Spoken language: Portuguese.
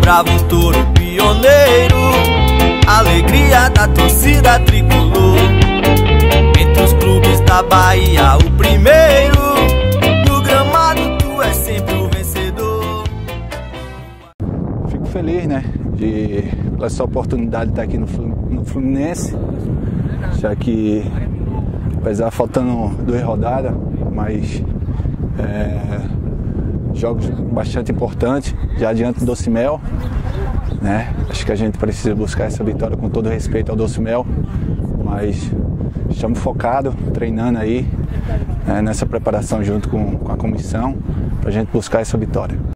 bravo, um touro pioneiro, alegria da torcida tricolor. Entre os clubes da Bahia, o primeiro, no gramado tu és sempre o vencedor. Fico feliz, né, pela essa oportunidade de estar aqui no Fluminense, já que, apesar faltando 2 rodadas, mas jogos bastante importantes, já diante do Docimel, né? Acho que a gente precisa buscar essa vitória com todo respeito ao Docimel, mas estamos focados, treinando aí, nessa preparação junto com a comissão, para a gente buscar essa vitória.